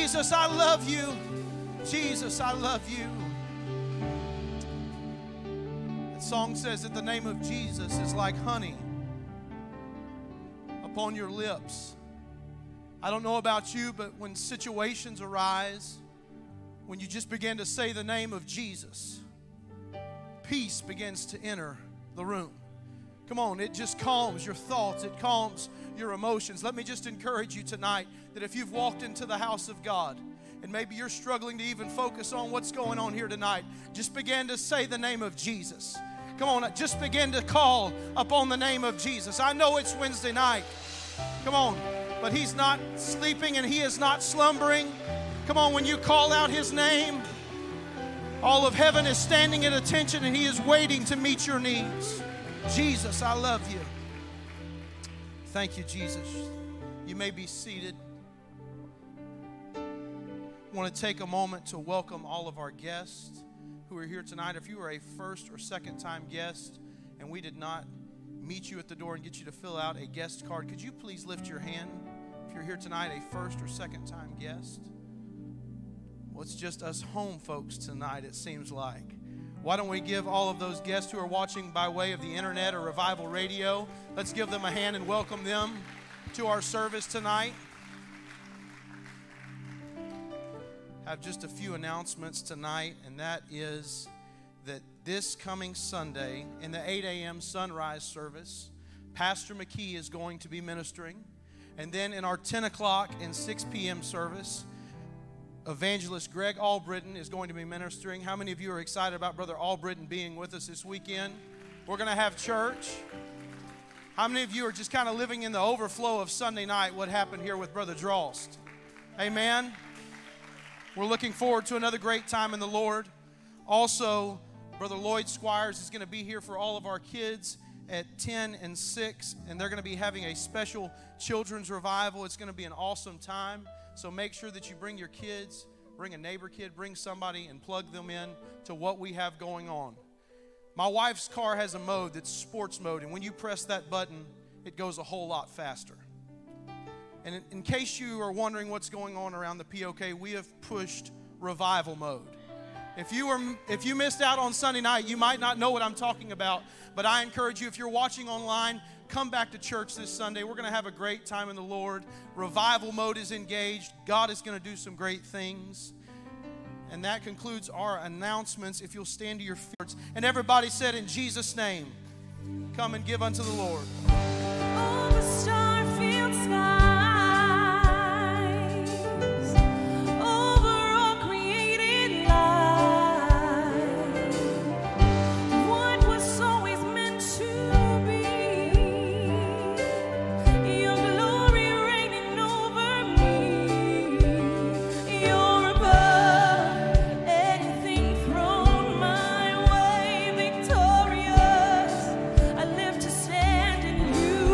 Jesus, I love you. Jesus, I love you. The song says that the name of Jesus is like honey upon your lips. I don't know about you, but when situations arise, when you just begin to say the name of Jesus, peace begins to enter the room. Come on, it just calms your thoughts. It calms your emotions. Let me just encourage you tonight that if you've walked into the house of God and maybe you're struggling to even focus on what's going on here tonight, just begin to say the name of Jesus. Come on, just begin to call upon the name of Jesus. I know it's Wednesday night. Come on, but He's not sleeping and He is not slumbering. Come on, when you call out His name, all of heaven is standing at attention and He is waiting to meet your needs. Jesus, I love you. Thank you, Jesus. You may be seated. I want to take a moment to welcome all of our guests who are here tonight. If you are a first or second time guest and we did not meet you at the door and get you to fill out a guest card, could you please lift your hand if you're here tonight, a first or second time guest? Well, it's just us home folks tonight, it seems like. Why don't we give all of those guests who are watching by way of the internet or Revival Radio, let's give them a hand and welcome them to our service tonight. I have just a few announcements tonight, and that is that this coming Sunday in the 8 a.m. sunrise service, Pastor McKee is going to be ministering. And then in our 10 o'clock and 6 p.m. service, Evangelist Greg Albritton is going to be ministering. How many of you are excited about Brother Albritton being with us this weekend? We're going to have church. How many of you are just kind of living in the overflow of Sunday night, what happened here with Brother Drost? Amen. We're looking forward to another great time in the Lord. Also, Brother Lloyd Squires is going to be here for all of our kids at 10 and 6, and they're going to be having a special children's revival. It's going to be an awesome time, so make sure that you bring your kids, bring a neighbor kid, bring somebody, and plug them in to what we have going on. My wife's car has a mode that's sports mode, and when you press that button, it goes a whole lot faster. And in case you are wondering what's going on around the POK, we have pushed revival mode. If you missed out on Sunday night, you might not know what I'm talking about, but I encourage you, if you're watching online, come back to church this Sunday. We're going to have a great time in the Lord. Revival mode is engaged. God is going to do some great things. And that concludes our announcements. If you'll stand to your feet. And everybody said, in Jesus' name, come and give unto the Lord. Over star-filled skies. You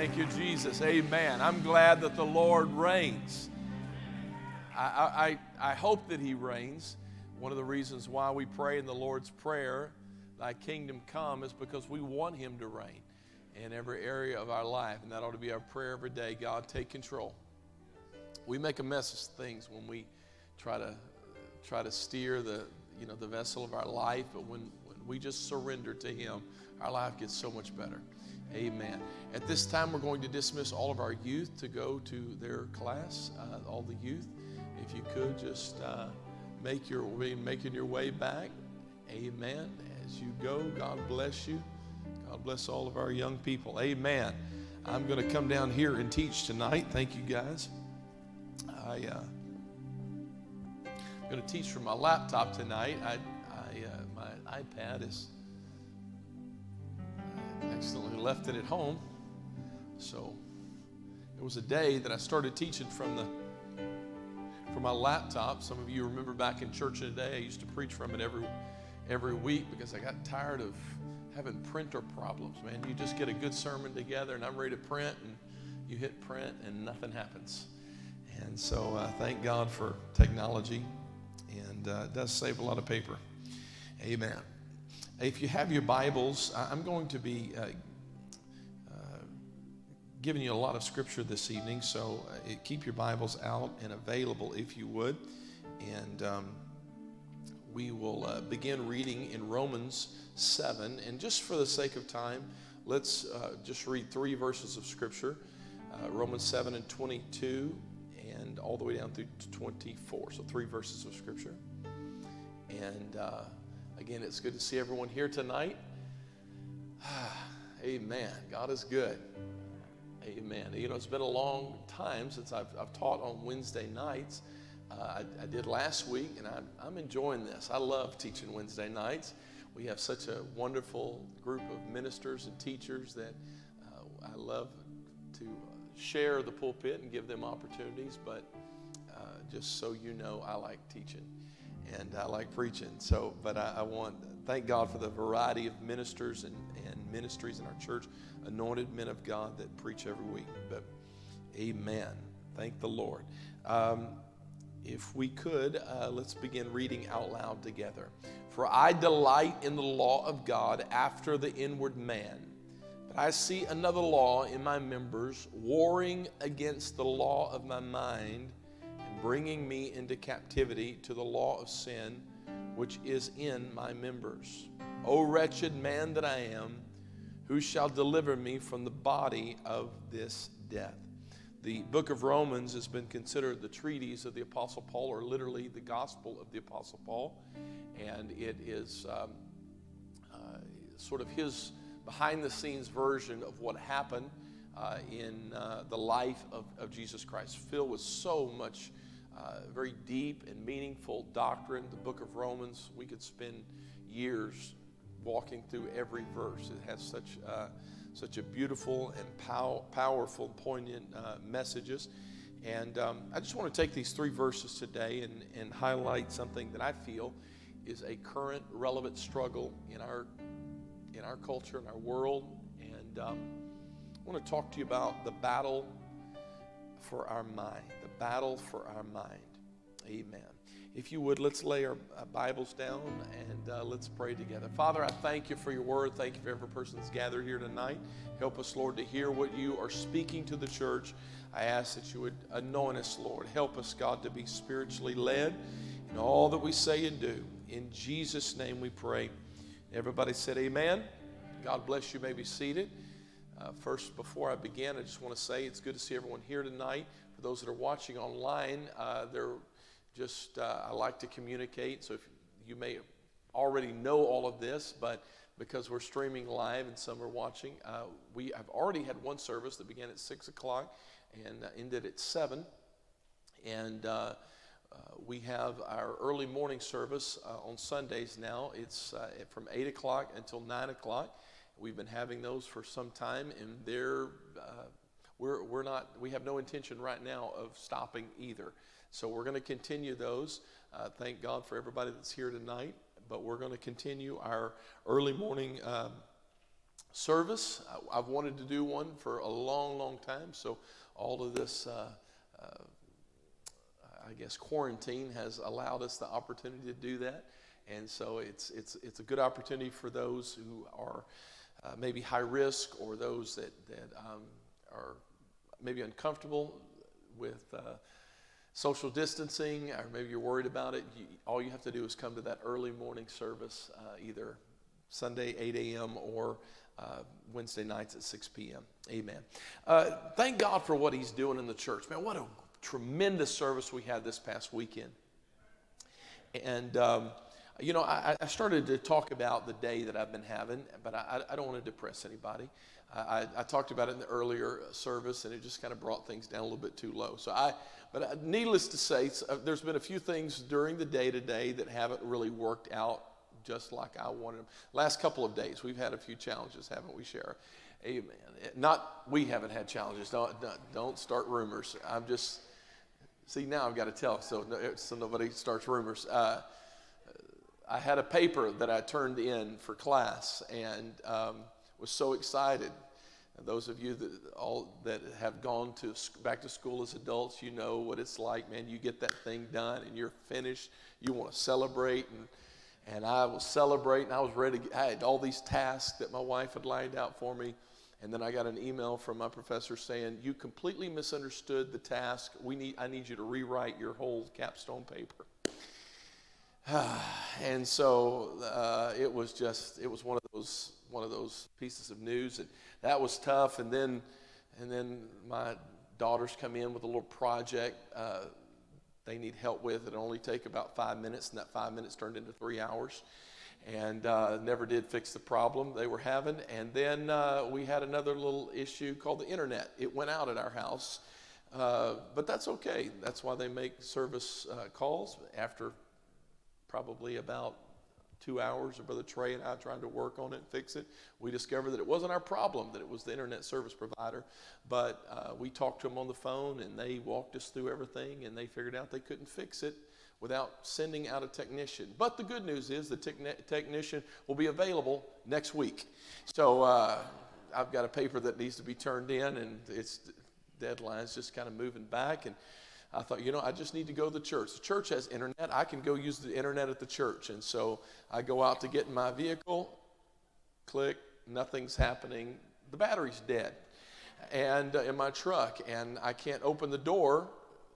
Thank you, Jesus. Amen. I'm glad that the Lord reigns. I hope that He reigns. One of the reasons why we pray in the Lord's Prayer, Thy kingdom come, is because we want Him to reign in every area of our life. And that ought to be our prayer every day. God, take control. We make a mess of things when we try to steer the vessel of our life, but when we just surrender to Him, our life gets so much better. Amen. At this time, we're going to dismiss all of our youth to go to their class. All the youth, if you could just making your way back. Amen. As you go, God bless you. God bless all of our young people. Amen. I'm going to come down here and teach tonight. Thank you, guys. I'm going to teach from my laptop tonight. My iPad is accidentally left it at home. So there was a day that I started teaching from my laptop. Some of you remember back in church in a day, I used to preach from it every week because I got tired of having printer problems, man. You just get a good sermon together and I'm ready to print, and you hit print and nothing happens. And so thank God for technology, and it does save a lot of paper. Amen. If you have your Bibles, I'm going to be giving you a lot of scripture this evening, so keep your Bibles out and available if you would. And we will begin reading in Romans 7. And just for the sake of time, let's just read 3 verses of scripture. Romans 7 and 22 and all the way down through 24. So 3 verses of scripture. And again, it's good to see everyone here tonight. Amen. God is good. Amen. You know, it's been a long time since I've taught on Wednesday nights. I did last week, and I'm enjoying this. I love teaching Wednesday nights. We have such a wonderful group of ministers and teachers that I love to share the pulpit and give them opportunities. But just so you know, I like teaching and I like preaching. So, but I want to thank God for the variety of ministers and ministries in our church, anointed men of God that preach every week. But amen. Thank the Lord. If we could, let's begin reading out loud together. For I delight in the law of God after the inward man. But I see another law in my members, warring against the law of my mind, and bringing me into captivity to the law of sin, which is in my members. O wretched man that I am, who shall deliver me from the body of this death? The book of Romans has been considered the treatise of the Apostle Paul, or literally the gospel of the Apostle Paul. And it is sort of his behind-the-scenes version of what happened in the life of Jesus Christ, filled with so much very deep and meaningful doctrine. The book of Romans, we could spend years walking through every verse. It has such a beautiful and powerful, poignant messages. And I just want to take these 3 verses today and highlight something that I feel is a current, relevant struggle in our culture, in our world. And I want to talk to you about the battle for our mind. The battle for our mind. Amen. If you would, let's lay our Bibles down and let's pray together. Father, I thank you for your word. Thank you for every person that's gathered here tonight. Help us, Lord, to hear what you are speaking to the church. I ask that you would anoint us, Lord. Help us, God, to be spiritually led in all that we say and do. In Jesus' name we pray. Everybody said amen. God bless you. You may be seated. First, before I begin, I just want to say it's good to see everyone here tonight. For those that are watching online, I like to communicate. So if you may already know all of this, but because we're streaming live and some are watching, we have already had one service that began at 6 o'clock and ended at 7. And we have our early morning service on Sundays now. It's from 8 o'clock until 9 o'clock. We've been having those for some time, and we have no intention right now of stopping either. So we're going to continue those. Thank God for everybody that's here tonight. But we're going to continue our early morning service. I've wanted to do one for a long, long time. So all of this, I guess, quarantine has allowed us the opportunity to do that. And so it's a good opportunity for those who are maybe high risk, or those that are maybe uncomfortable with social distancing, or maybe you're worried about it. All you have to do is come to that early morning service, either Sunday 8 a.m. or Wednesday nights at 6 p.m. Amen. Thank God for what he's doing in the church. Man, what a tremendous service we had this past weekend. And, I started to talk about the day that I've been having, but I don't want to depress anybody. I talked about it in the earlier service, and it just kind of brought things down a little bit too low. But needless to say, there's been a few things during the day today that haven't really worked out just like I wanted them. Last couple of days, we've had a few challenges, haven't we, Shara? Amen. We haven't had challenges. Don't start rumors. See, now I've got to tell, so nobody starts rumors. I had a paper that I turned in for class, and was so excited. And those of you that have gone back to school as adults, you know what it's like, man. You get that thing done and you're finished. You want to celebrate, and I was celebrating. I was ready. I had all these tasks that my wife had lined out for me, and then I got an email from my professor saying, "You completely misunderstood the task. I need you to rewrite your whole capstone paper." And so it was one of those pieces of news, and that was tough. And then my daughters come in with a little project they need help with. It only take about 5 minutes, and that 5 minutes turned into 3 hours, and never did fix the problem they were having. And then we had another little issue called the internet. It went out at our house, but that's okay. That's why they make service calls. After probably about 2 hours of Brother Trey and I trying to work on it and fix it, we discovered that it wasn't our problem, that it was the internet service provider. But we talked to them on the phone, and they walked us through everything, and they figured out they couldn't fix it without sending out a technician. But the good news is the technician will be available next week. So I've got a paper that needs to be turned in, and its deadline's just kind of moving back. And I thought, I just need to go to the church. The church has internet. I can go use the internet at the church. And so I go out to get in my vehicle, click, nothing's happening. The battery's dead, and in my truck, and I can't open the door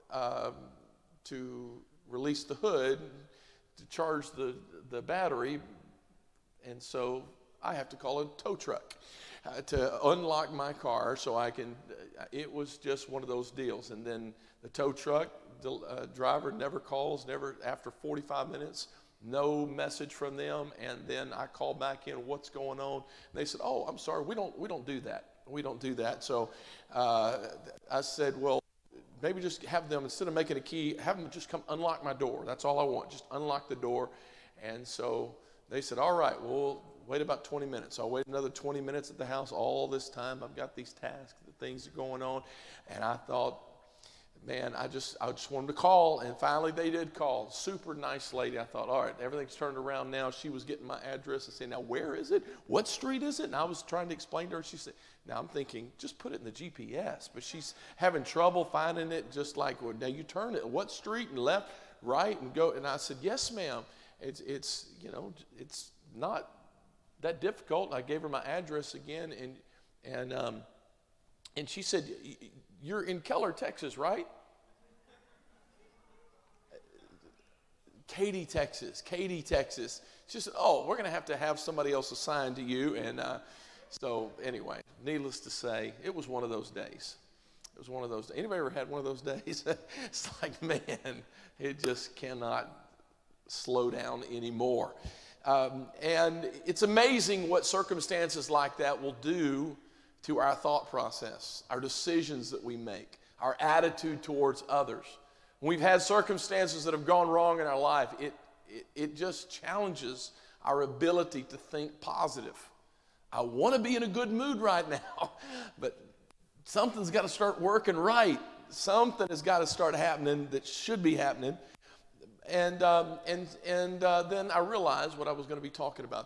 to release the hood to charge the battery. And so I have to call a tow truck to unlock my car so I can, it was just one of those deals. And then the tow truck driver never calls, after 45 minutes, no message from them. And then I call back in, what's going on? And they said, "Oh, I'm sorry, we don't do that. We don't do that." So I said, well, maybe just have them, instead of making a key, have them just come unlock my door. That's all I want, just unlock the door. And so they said, "All right, well, wait about 20 minutes. So I waited another 20 minutes at the house. All this time, I've got these tasks, the things are going on. And I thought, man, I just wanted to call. And finally, they did call. Super nice lady. I thought, all right, everything's turned around now. She was getting my address and saying, "Now, where is it? What street is it?" And I was trying to explain to her. She said, now I'm thinking, just put it in the GPS. But she's having trouble finding it, just like, well, now you turn it. What street? And left, right, and go. And I said, "Yes, ma'am. It's not that difficult." I gave her my address again, and she said, "You're in Keller, Texas, right?" Katy, Texas. She said, "Oh, we're going to have somebody else assigned to you." And so anyway, needless to say, it was one of those days. It was one of those. Anybody ever had one of those days? It's like, man, it just cannot slow down anymore. And it's amazing what circumstances like that will do to our thought process, our decisions that we make, our attitude towards others. When we've had circumstances that have gone wrong in our life, it just challenges our ability to think positive. I want to be in a good mood right now, but something's got to start working right. Something has got to start happening that should be happening. And then I realized what I was going to be talking about tonight.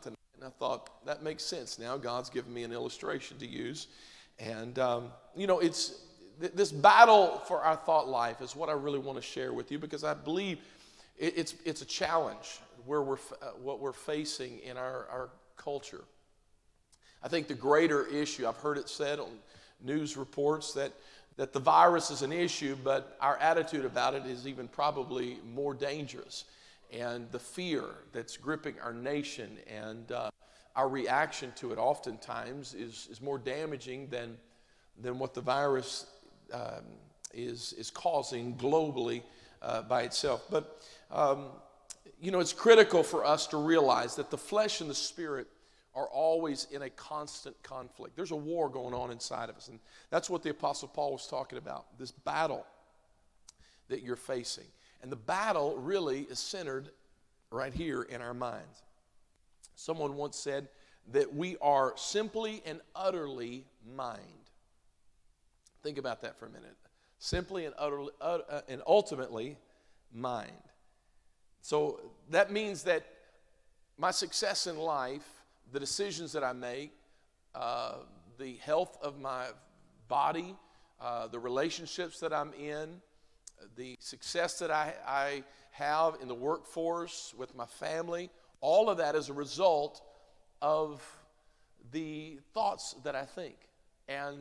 And I thought, that makes sense. Now God's given me an illustration to use. And, it's this battle for our thought life is what I really want to share with you, because I believe it's a challenge what we're facing in our culture. I think the greater issue, I've heard it said on news reports that the virus is an issue, but our attitude about it is even probably more dangerous. And the fear that's gripping our nation and our reaction to it oftentimes is more damaging than what the virus is causing globally by itself. But, it's critical for us to realize that the flesh and the spirit are always in a constant conflict. There's a war going on inside of us, and that's what the Apostle Paul was talking about, this battle that you're facing. And the battle really is centered right here in our minds. Someone once said that we are simply and utterly mind. Think about that for a minute. Simply and utterly, and ultimately mind. So that means that my success in life, the decisions that I make, the health of my body, the relationships that I'm in, the success that I have in the workforce, with my family, all of that is a result of the thoughts that I think. And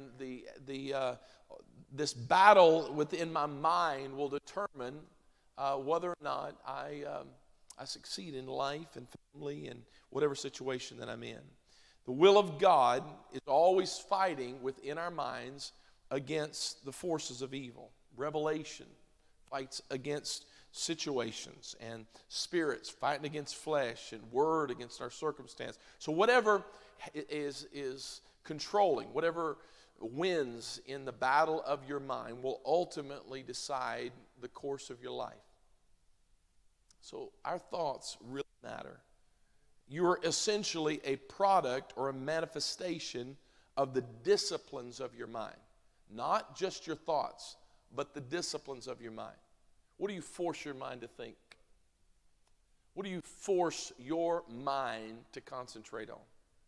this battle within my mind will determine whether or not I succeed in life and family and whatever situation that I'm in. The will of God is always fighting within our minds against the forces of evil. Revelation fights against situations, and spirits fighting against flesh, and word against our circumstance. So whatever is controlling, whatever wins in the battle of your mind will ultimately decide the course of your life. So our thoughts really matter. You are essentially a product or a manifestation of the disciplines of your mind. Not just your thoughts, but the disciplines of your mind. What do you force your mind to think? What do you force your mind to concentrate on?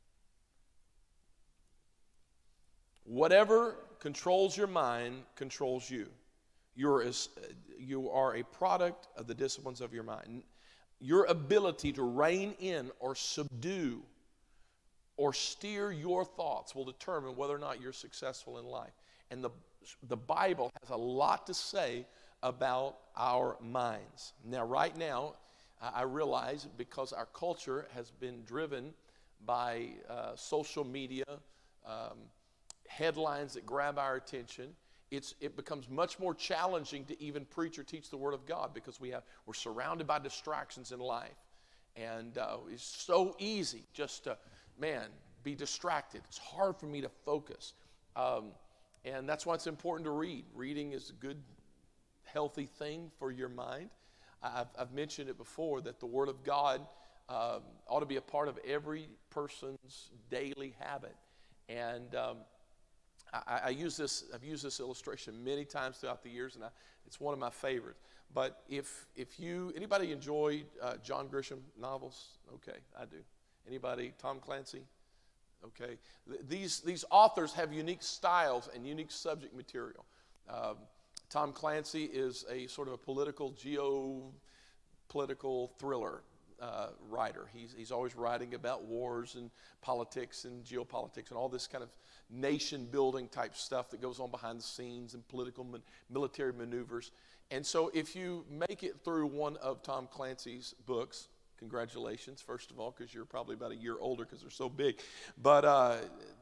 Whatever controls your mind controls you. You are a product of the disciplines of your mind. Your ability to rein in or subdue or steer your thoughts will determine whether or not you're successful in life. And the Bible has a lot to say about our minds. Now, right now, I realize because our culture has been driven by social media, headlines that grab our attention, it becomes much more challenging to even preach or teach the Word of God, because we're surrounded by distractions in life. And it's so easy just to, be distracted. It's hard for me to focus. And that's why it's important to read. Reading is a good, healthy thing for your mind. I've mentioned it before that the Word of God ought to be a part of every person's daily habit. And I've used this illustration many times throughout the years, and it's one of my favorites. But if anybody enjoy John Grisham novels? Okay, I do. Anybody? Tom Clancy? Okay. These authors have unique styles and unique subject material. Tom Clancy is a sort of a geopolitical thriller writer. He's always writing about wars and politics and geopolitics and all this kind of nation-building type stuff that goes on behind the scenes and political military maneuvers. And so if you make it through one of Tom Clancy's books, congratulations, first of all, because you're probably about a year older because they're so big. But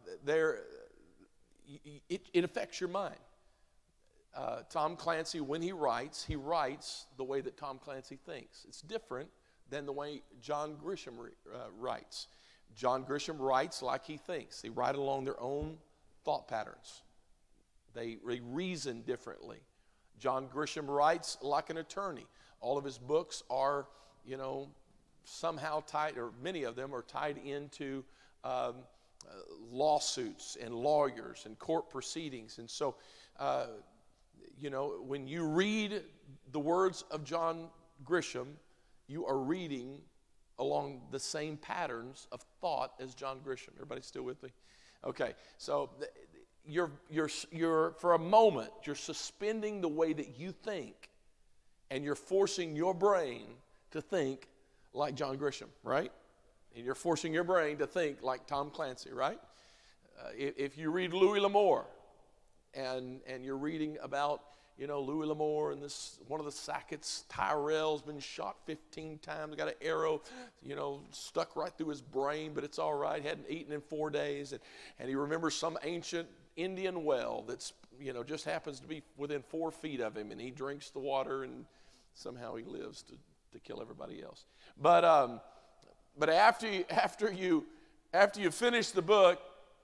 it affects your mind. Tom Clancy, when he writes the way that Tom Clancy thinks. It's different than the way John Grisham writes. John Grisham writes like he thinks. They write along their own thought patterns. They reason differently. John Grisham writes like an attorney. All of his books are, somehow tied, or many of them are tied into lawsuits and lawyers and court proceedings. And so, when you read the words of John Grisham, you are reading along the same patterns of thought as John Grisham. Everybody still with me? Okay, so you're for a moment, you're suspending the way that you think, and you're forcing your brain to think like John Grisham, right? And you're forcing your brain to think like Tom Clancy, right? If you read Louis L'Amour, and you're reading about, Louis L'Amour and one of the Sackett's Tyrell's been shot 15 times, got an arrow, stuck right through his brain, but it's all right. Hadn't eaten in 4 days, and he remembers some ancient Indian well that's, just happens to be within 4 feet of him, and he drinks the water, and somehow he lives to kill everybody else. But after you finish the book,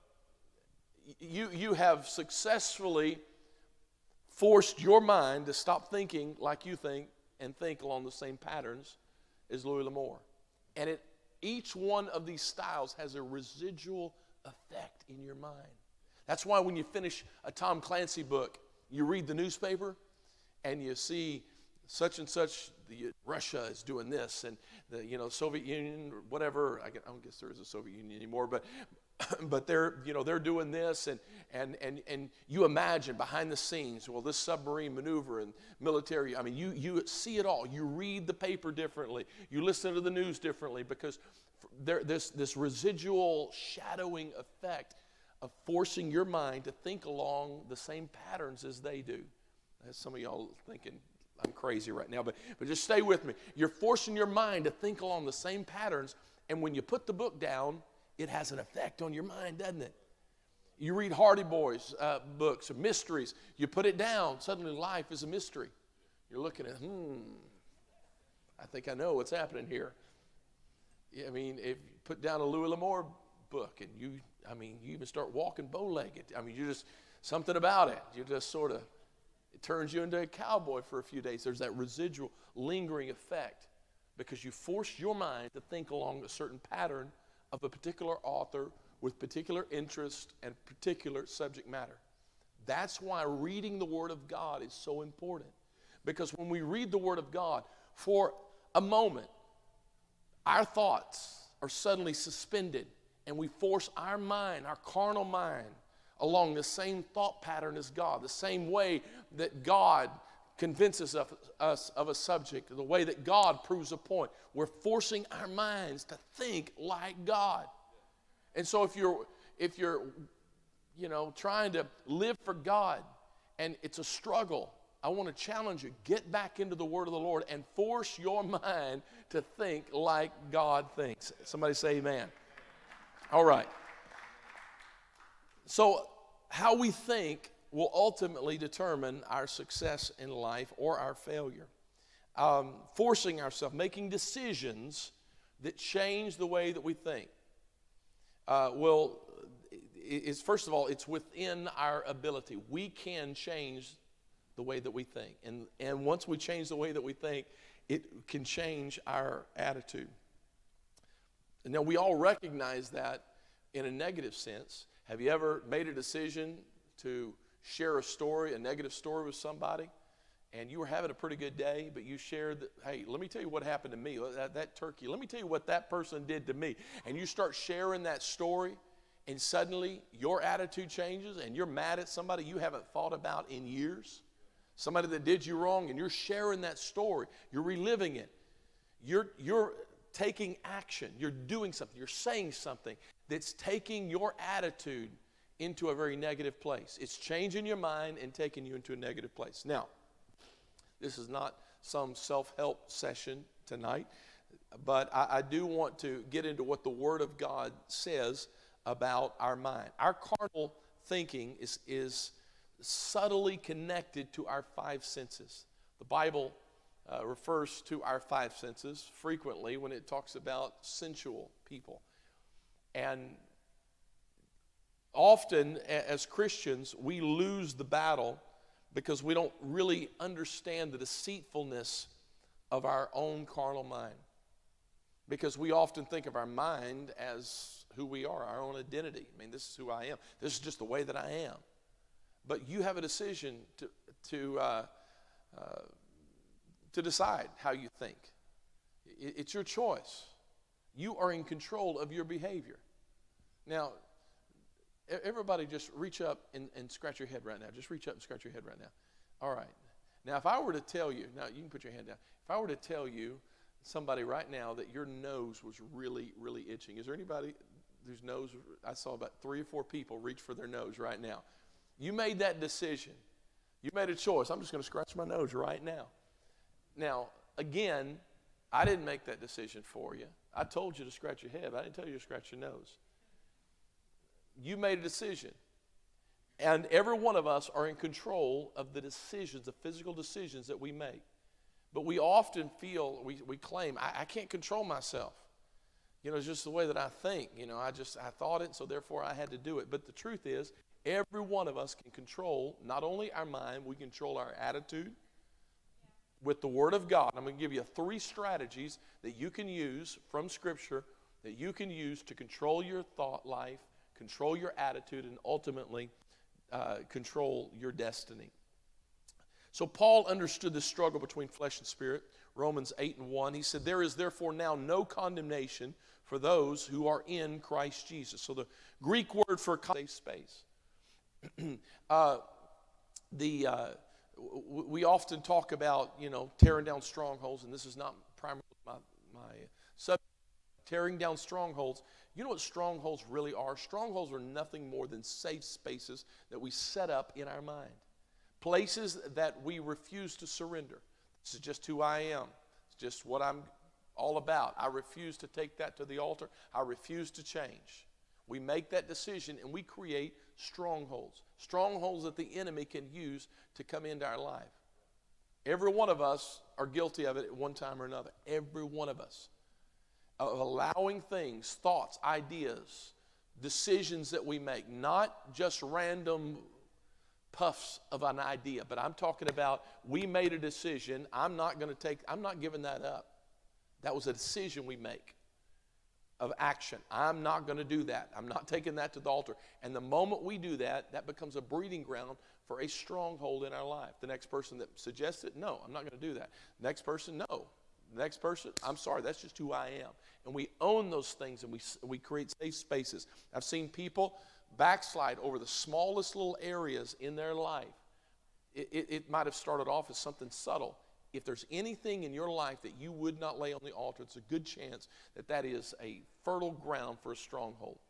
you have successfully forced your mind to stop thinking like you think and think along the same patterns as Louis L'Amour. And each one of these styles has a residual effect in your mind. That's why when you finish a Tom Clancy book, you read the newspaper and you see such and such, Russia is doing this, and the Soviet Union, whatever. I don't guess there is a Soviet Union anymore, but they're doing this, and you imagine behind the scenes, well, this submarine maneuver and military. I mean, you see it all. You read the paper differently. You listen to the news differently, because there's this residual shadowing effect of forcing your mind to think along the same patterns as they do. As some of y'all thinking I'm crazy right now, but just stay with me. You're forcing your mind to think along the same patterns, and when you put the book down, it has an effect on your mind, doesn't it? You read Hardy Boys books or mysteries. You put it down, suddenly life is a mystery. You're looking at, I think I know what's happening here. I mean, if you put down a Louis L'Amour book, and you even start walking bow-legged. I mean, something about it. You just sort of, it turns you into a cowboy for a few days. There's that residual, lingering effect because you force your mind to think along a certain pattern of a particular author with particular interest and particular subject matter. That's why reading the Word of God is so important. Because when we read the Word of God, for a moment, our thoughts are suddenly suspended, and we force our mind, our carnal mind, along the same thought pattern as God, the same way that God convinces us of a subject, the way that God proves a point. We're forcing our minds to think like God. And so if you're trying to live for God and it's a struggle, I want to challenge you, get back into the Word of the Lord and force your mind to think like God thinks. Somebody say amen. All right. So how we think will ultimately determine our success in life or our failure. Forcing ourselves, making decisions that change the way that we think. First of all, it's within our ability. We can change the way that we think. And once we change the way that we think, it can change our attitude. Now, we all recognize that in a negative sense. Have you ever made a decision to share a negative story with somebody, and you were having a pretty good day, but you shared that, hey, let me tell you what happened to me, that turkey. Let me tell you what that person did to me. And you start sharing that story, and suddenly your attitude changes, and you're mad at somebody you haven't thought about in years, somebody that did you wrong, and you're sharing that story. You're reliving it. You're taking action. You're doing something. You're saying something that's taking your attitude into a very negative place. It's changing your mind and taking you into a negative place. Now, this is not some self-help session tonight, but I do want to get into what the Word of God says about our mind. Our carnal thinking is subtly connected to our five senses. The Bible refers to our five senses frequently when it talks about sensual people. And often, as Christians, we lose the battle because we don't really understand the deceitfulness of our own carnal mind. Because we often think of our mind as who we are, our own identity. I mean, this is who I am. This is just the way that I am. But you have a decision to decide how you think. It's your choice. You are in control of your behavior. Now, everybody just reach up and scratch your head right now. Just reach up and scratch your head right now. All right. Now, if I were to tell you, now you can put your hand down. If I were to tell you, somebody right now, that your nose was really, really itching. Is there anybody whose nose, I saw about 3 or 4 people reach for their nose right now. You made that decision. You made a choice. I'm just going to scratch my nose right now. Now, again, I didn't make that decision for you. I told you to scratch your head. I didn't tell you to scratch your nose. You made a decision. And every one of us are in control of the decisions, the physical decisions that we make. But we often feel, we claim, I can't control myself. You know, it's just the way that I think. You know, I thought it, so therefore I had to do it. But the truth is, every one of us can control not only our mind, we control our attitude with the Word of God. I'm going to give you 3 strategies that you can use from Scripture that you can use to control your thought life, control your attitude, and ultimately control your destiny. So Paul understood the struggle between flesh and spirit. Romans 8:1, he said, there is therefore now no condemnation for those who are in Christ Jesus. So the Greek word for safe space. We often talk about, you know, tearing down strongholds, and this is not primarily my subject. Tearing down strongholds. You know what strongholds really are? Strongholds are nothing more than safe spaces that we set up in our mind. Places that we refuse to surrender. This is just who I am. It's just what I'm all about. I refuse to take that to the altar. I refuse to change. We make that decision and we create strongholds. Strongholds that the enemy can use to come into our life. Every one of us are guilty of it at one time or another. Every one of us. Of allowing things, thoughts, ideas, decisions that we make, not just random puffs of an idea, but I'm talking about we made a decision. I'm not giving that up. That was a decision we make of action. I'm not going to do that. I'm not taking that to the altar. And the moment we do that, that becomes a breeding ground for a stronghold in our life. The next person that suggests it, no, I'm not going to do that. Next person, no. The next person, I'm sorry, that's just who I am. And we own those things and we create safe spaces. I've seen people backslide over the smallest little areas in their life. It might have started off as something subtle. If there's anything in your life that you would not lay on the altar, it's a good chance that that is a fertile ground for a stronghold.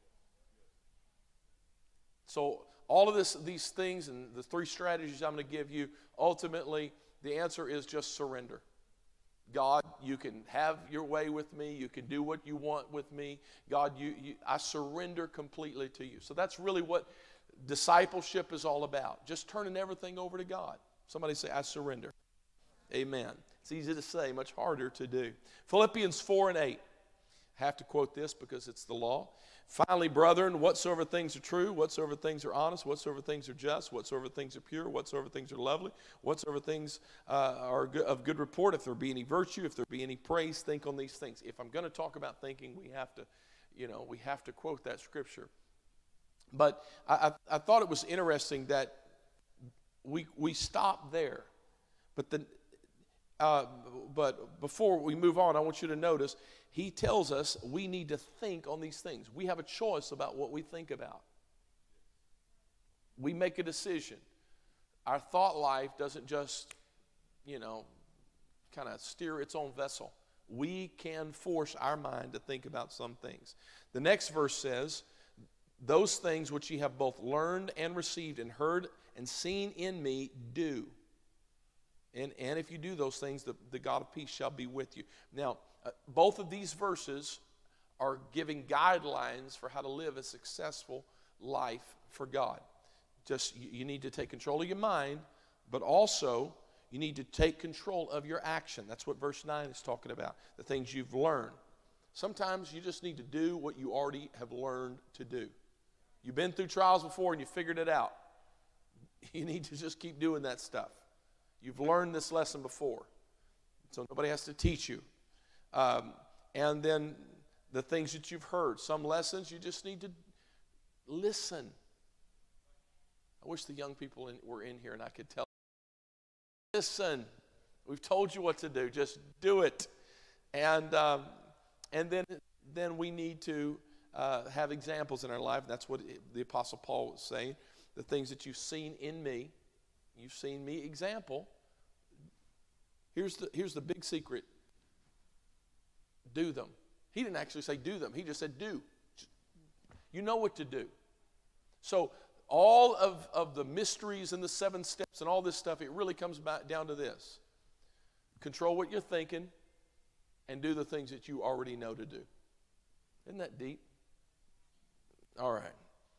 So all of these things and the 3 strategies I'm going to give you, ultimately the answer is just surrender. God, you can have your way with me. You can do what you want with me. God, I surrender completely to you. So that's really what discipleship is all about. Just turning everything over to God. Somebody say, I surrender. Amen. It's easy to say, much harder to do. Philippians 4:8. I have to quote this because it's the law. Finally, brethren, whatsoever things are true, whatsoever things are honest, whatsoever things are just, whatsoever things are pure, whatsoever things are lovely, whatsoever things are of good report, if there be any virtue, if there be any praise, think on these things. If I'm going to talk about thinking, we have to quote that scripture. But I thought it was interesting that we stop there. But before we move on, I want you to notice, he tells us we need to think on these things. We have a choice about what we think about. We make a decision. Our thought life doesn't just, kind of steer its own vessel. We can force our mind to think about some things. The next verse says, those things which ye have both learned and received and heard and seen in me, do. And if you do those things, the God of peace shall be with you. Now, both of these verses are giving guidelines for how to live a successful life for God. Just, you need to take control of your mind, but also you need to take control of your action. That's what verse 9 is talking about, the things you've learned. Sometimes you just need to do what you already have learned to do. You've been through trials before and you figured it out. You need to just keep doing that stuff. You've learned this lesson before, so nobody has to teach you. And then the things that you've heard. Some lessons you just need to listen. I wish the young people were in here and I could tell. Listen. We've told you what to do. Just do it. And then then we need to have examples in our life. That's what the Apostle Paul was saying. The things that you've seen in me, you've seen me example. Here's the big secret. Do them. He didn't actually say do them. He just said do. You know what to do. So all of the mysteries and the 7 steps and all this stuff, it really comes back down to this. Control what you're thinking and do the things that you already know to do. Isn't that deep? All right.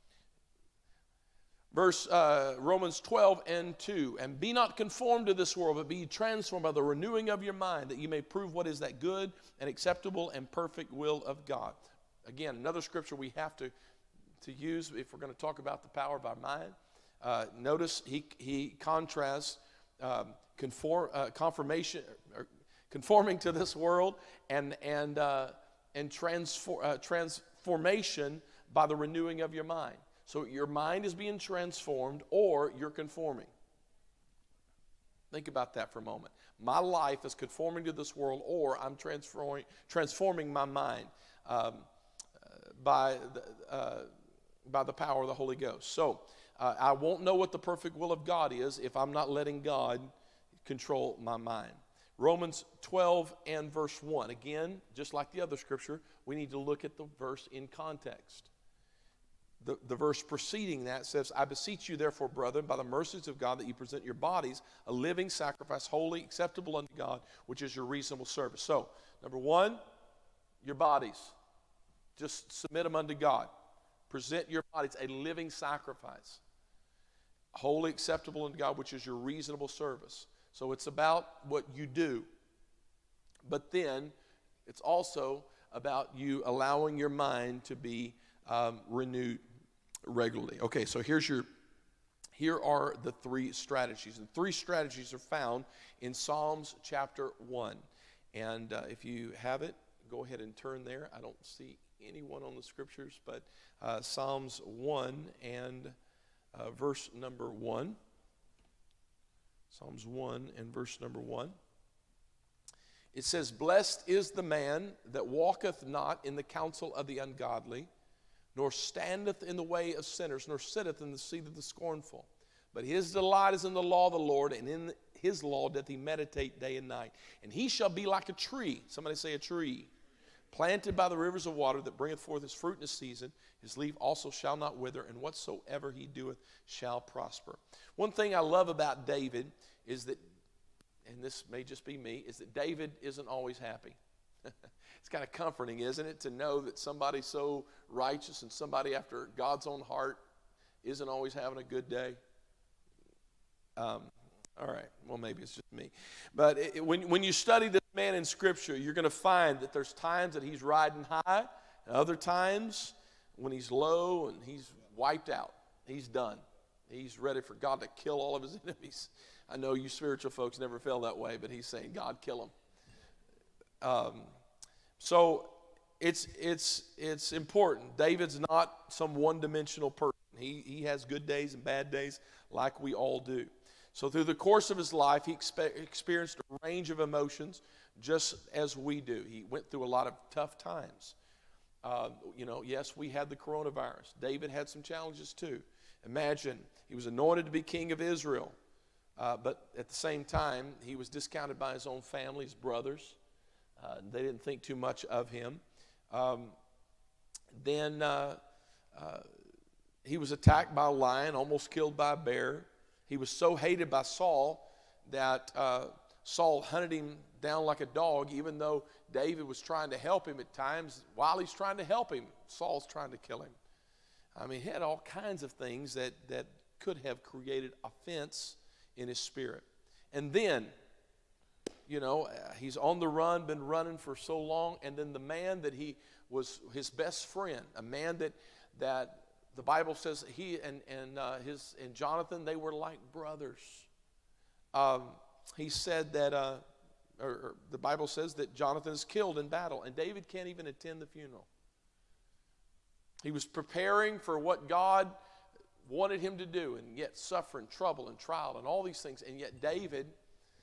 Romans 12:2. And be not conformed to this world, but be transformed by the renewing of your mind, that you may prove what is that good and acceptable and perfect will of God. Again, another scripture we have to use if we're going to talk about the power of our mind. Notice he contrasts conforming to this world and transformation by the renewing of your mind. So your mind is being transformed or you're conforming. Think about that for a moment. My life is conforming to this world or I'm transforming my mind by the power of the Holy Ghost. So I won't know what the perfect will of God is if I'm not letting God control my mind. Romans 12 and verse 1. Again, just like the other scripture, we need to look at the verse in context. The verse preceding that says, I beseech you therefore, brethren, by the mercies of God, that you present your bodies a living sacrifice, holy, acceptable unto God, which is your reasonable service. So, number 1, your bodies. Just submit them unto God. Present your bodies a living sacrifice, holy, acceptable unto God, which is your reasonable service. So it's about what you do. But then it's also about you allowing your mind to be renewed regularly. Okay, so here are the 3 strategies. And 3 strategies are found in Psalms chapter 1. And if you have it, go ahead and turn there. I don't see anyone on the scriptures, but Psalms 1 and verse number 1. Psalms 1 and verse number 1. It says, blessed is the man that walketh not in the counsel of the ungodly, nor standeth in the way of sinners, nor sitteth in the seat of the scornful. But his delight is in the law of the Lord, and in his law doth he meditate day and night. And he shall be like a tree. Somebody say a tree. Planted by the rivers of water, that bringeth forth his fruit in his season. His leaf also shall not wither, and whatsoever he doeth shall prosper. One thing I love about David is that, and this may just be me, is that David isn't always happy. It's kind of comforting, isn't it, to know that somebody so righteous and somebody after God's own heart isn't always having a good day. All right, well, maybe it's just me. But when you study this man in Scripture, you're going to find that there's times that he's riding high, and other times when he's low and he's wiped out. He's done. He's ready for God to kill all of his enemies. I know you spiritual folks never feel that way, but he's saying, God, kill them. So it's important. David's not some one-dimensional person. He has good days and bad days like we all do. So through the course of his life, he experienced a range of emotions just as we do. He went through a lot of tough times. Yes, we had the coronavirus. David had some challenges too. Imagine, he was anointed to be king of Israel, but at the same time, he was discounted by his own family, his brothers. They didn't think too much of him. Then he was attacked by a lion, almost killed by a bear. He was so hated by Saul that Saul hunted him down like a dog, even though David was trying to help him at times. While he's trying to help him, Saul's trying to kill him. I mean, he had all kinds of things that could have created offense in his spirit. And then, he's on the run, been running for so long, and then the man that he was his best friend, a man that the Bible says he and Jonathan, they were like brothers. He said that, or the Bible says that Jonathan is killed in battle, and David can't even attend the funeral. He was preparing for what God wanted him to do, and yet suffering, trouble, and trial, and all these things. And yet David,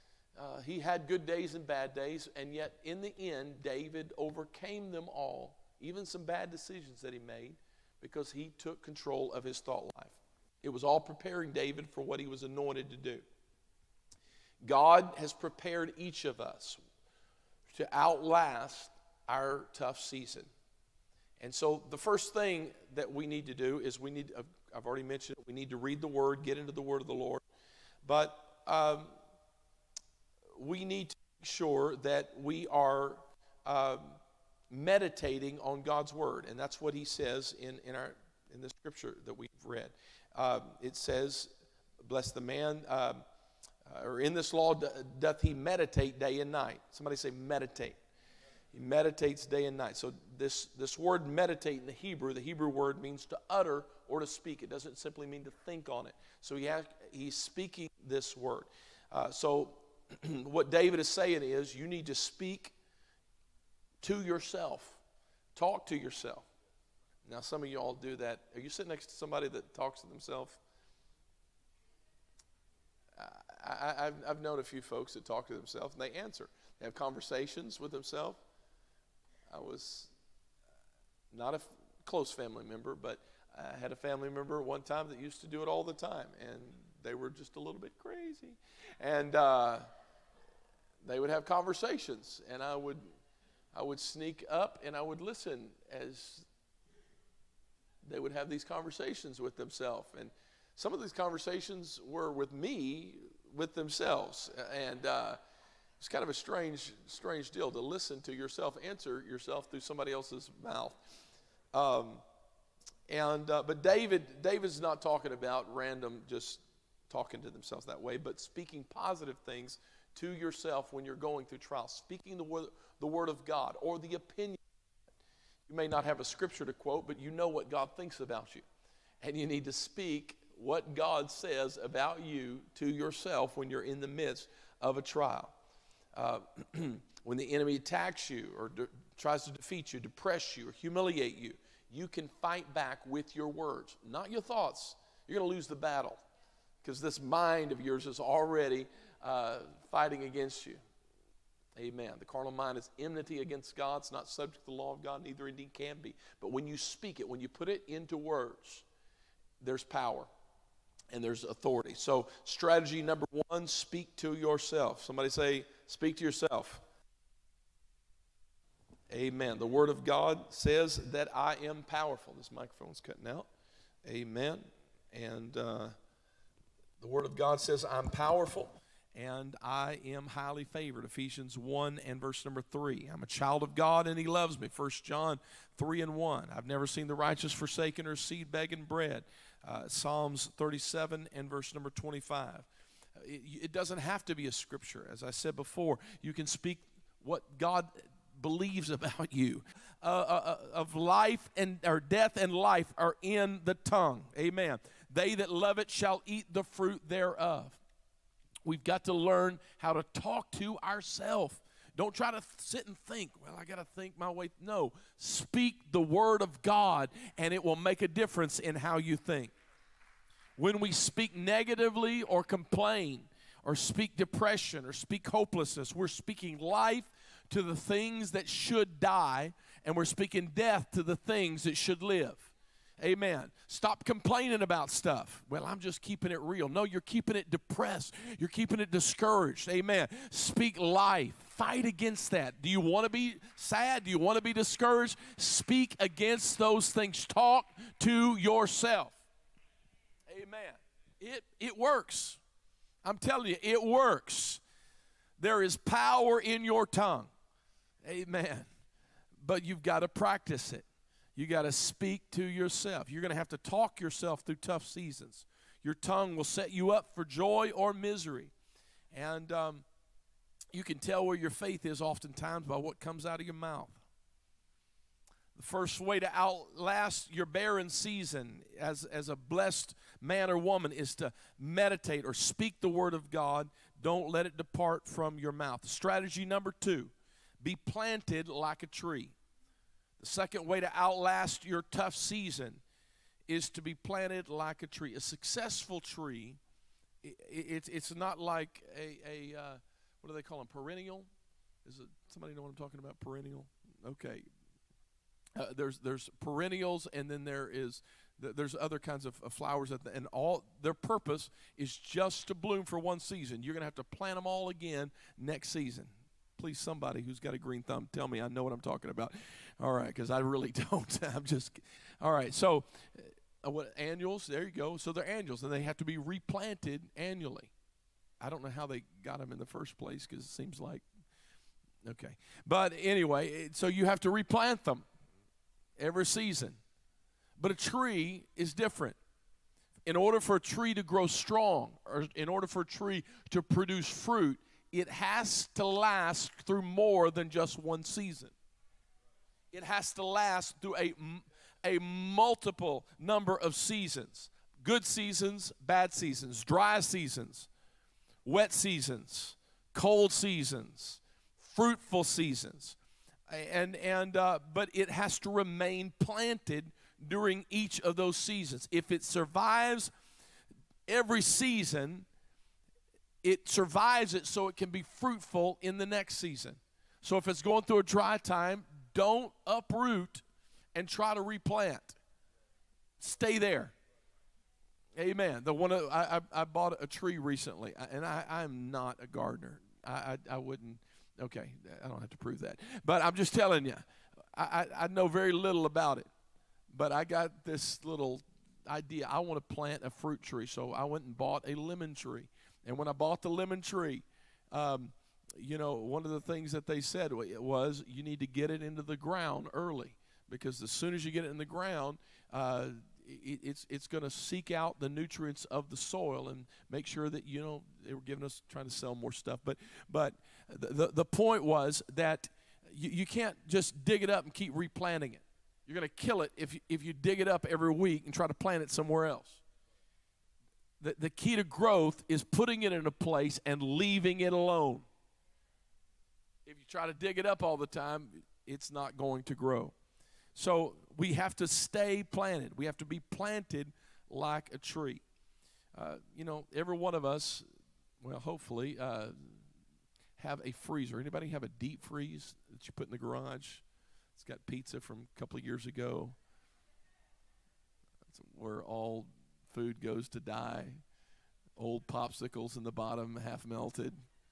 he had good days and bad days, and yet in the end, David overcame them all even some bad decisions that he made, because he took control of his thought life. It was all preparing David for what he was anointed to do. God has prepared each of us to outlast our tough season. And so the first thing that we need to do is I've already mentioned it, we need to read the Word, get into the Word of the Lord. But we need to make sure that we are meditating on God's Word. And that's what he says in the scripture that we've read. It says, bless the man, or in this law doth he meditate day and night. Somebody say meditate. He meditates day and night. So this word meditate in the Hebrew word means to utter or to speak. It doesn't simply mean to think on it. So he's speaking this word. So what David is saying is you need to speak to yourself. Talk to yourself. Now some of you all do that. Are you sitting next to somebody that talks to themselves? I've known a few folks that talk to themselves and they answer. They have conversations with themselves. I was not a close family member, but I had a family member at one time that used to do it all the time, and they were just a little bit crazy. And they would have conversations, and I would sneak up and I would listen as they would have these conversations with themselves. And some of these conversations were with me, with themselves. And it's kind of a strange deal to listen to yourself answer yourself through somebody else's mouth. But David's not talking about random just talking to themselves that way, but speaking positive things to yourself when you're going through trials. Speaking the word of God or the opinion. You may not have a scripture to quote, but you know what God thinks about you. And you need to speak what God says about you to yourself when you're in the midst of a trial. When the enemy attacks you or tries to defeat you, depress you, or humiliate you, you can fight back with your words, not your thoughts. You're going to lose the battle because this mind of yours is already fighting against you. Amen. The carnal mind is enmity against God. It's not subject to the law of God, neither indeed can be. But when you speak it, when you put it into words, there's power and there's authority. So strategy number 1, speak to yourself. Somebody say, speak to yourself. Amen. The Word of God says that I am powerful. This microphone's cutting out. Amen. And the Word of God says I'm powerful and I am highly favored. Ephesians 1 and verse number 3. I'm a child of God and he loves me. 1 John 3 and 1. I've never seen the righteous forsaken or seed begging bread. Psalms 37 and verse number 25. It doesn't have to be a scripture. As I said before, you can speak what God believes about you. Of life and or death and life are in the tongue. Amen. They that love it shall eat the fruit thereof. We've got to learn how to talk to ourselves. Don't try to sit and think, well, I got to think my way. No, speak the word of God, and it will make a difference in how you think. When we speak negatively or complain or speak depression or speak hopelessness, we're speaking life to the things that should die, and we're speaking death to the things that should live. Amen. Stop complaining about stuff. Well, I'm just keeping it real. No, you're keeping it depressed. You're keeping it discouraged. Amen. Speak life. Fight against that. Do you want to be sad? Do you want to be discouraged? Speak against those things. Talk to yourself. Amen. It works. I'm telling you, it works. There is power in your tongue. Amen. But you've got to practice it. You got to speak to yourself. You're going to have to talk yourself through tough seasons. Your tongue will set you up for joy or misery. And you can tell where your faith is oftentimes by what comes out of your mouth. The first way to outlast your barren season as a blessed man or woman is to meditate or speak the word of God. Don't let it depart from your mouth. Strategy number 2, be planted like a tree. The second way to outlast your tough season is to be planted like a tree. A successful tree, it's not like a what do they call them, perennial? Is it, somebody know what I'm talking about, perennial? Okay. There's perennials, and then there's other kinds of flowers, and all their purpose is just to bloom for one season. You're going to have to plant them all again next season. Please, somebody who's got a green thumb, tell me I know what I'm talking about. All right, because I really don't. All right, so what annuals, there you go. So they're annuals, and they have to be replanted annually. I don't know how they got them in the first place, because it seems like, okay. But anyway, so you have to replant them every season. But a tree is different. In order for a tree to grow strong, or in order for a tree to produce fruit, it has to last through more than just one season. It has to last through a multiple number of seasons. Good seasons, bad seasons, dry seasons, wet seasons, cold seasons, fruitful seasons. But it has to remain planted during each of those seasons. If it survives every season, it survives it so it can be fruitful in the next season. So if it's going through a dry time, don't uproot and try to replant. Stay there. Amen. I bought a tree recently, and I'm not a gardener. I wouldn't. Okay, I don't have to prove that. But I'm just telling you, I know very little about it. But I got this little idea. I want to plant a fruit tree. So I went and bought a lemon tree. And when I bought the lemon tree, one of the things that they said was you need to get it into the ground early. Because as soon as you get it in the ground, it's going to seek out the nutrients of the soil and make sure that, they were trying to sell more stuff. But the point was that you can't just dig it up and keep replanting it. You're going to kill it if you dig it up every week and try to plant it somewhere else. The key to growth is putting it in a place and leaving it alone. If you try to dig it up all the time, it's not going to grow. So we have to stay planted. We have to be planted like a tree. Every one of us, well, hopefully, have a freezer. Anybody have a deep freeze that you put in the garage? It's got pizza from a couple of years ago. That's where all food goes to die. Old popsicles in the bottom, half melted.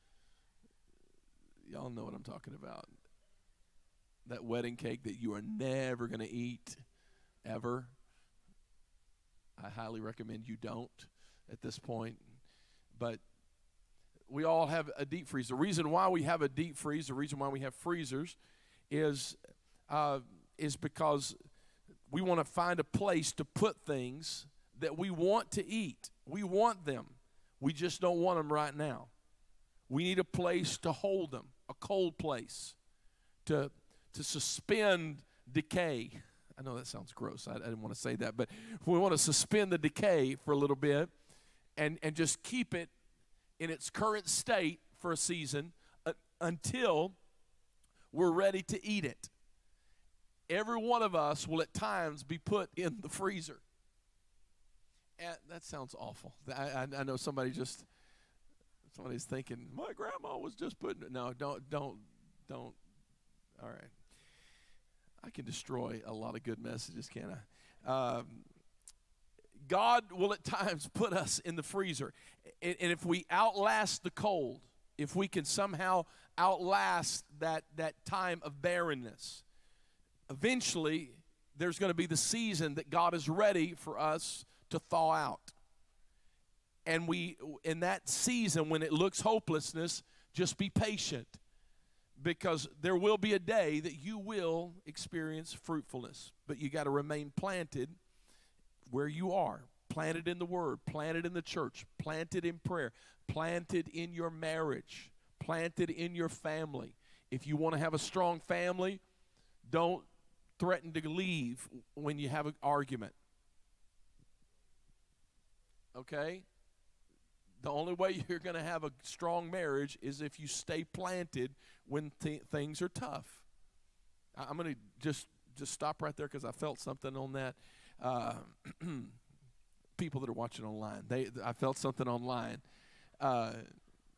Y'all know what I'm talking about. That wedding cake that you are never going to eat, ever. I highly recommend you don't at this point. But we all have a deep freeze. The reason why we have a deep freeze, the reason why we have freezers is because we want to find a place to put things that we want to eat. We want them. We just don't want them right now. We need a place to hold them, a cold place to suspend decay. I know that sounds gross. I didn't want to say that, but we want to suspend the decay for a little bit and just keep it in its current state for a season until we're ready to eat it. Every one of us will at times be put in the freezer. And that sounds awful. I know somebody's thinking, my grandma was just putting it. No, don't. All right. I can destroy a lot of good messages, can't I? God will at times put us in the freezer. And if we outlast the cold, if we can somehow outlast that time of barrenness, eventually there's going to be the season that God is ready for us to thaw out. And we, in that season when it looks hopelessness, just be patient. Because there will be a day that you will experience fruitfulness. But you got to remain planted where you are. Planted in the Word, planted in the church, planted in prayer, planted in your marriage, planted in your family. If you want to have a strong family, don't threaten to leave when you have an argument. Okay? The only way you're going to have a strong marriage is if you stay planted when things are tough. I'm going to just stop right there because I felt something on that. People that are watching online, I felt something online